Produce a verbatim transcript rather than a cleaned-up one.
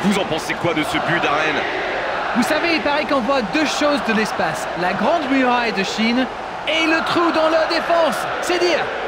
Vous en pensez quoi de ce but d'Arène? Vous savez, il paraît qu'on voit deux choses de l'espace. La grande muraille de Chine et le trou dans leur défense. C'est dire.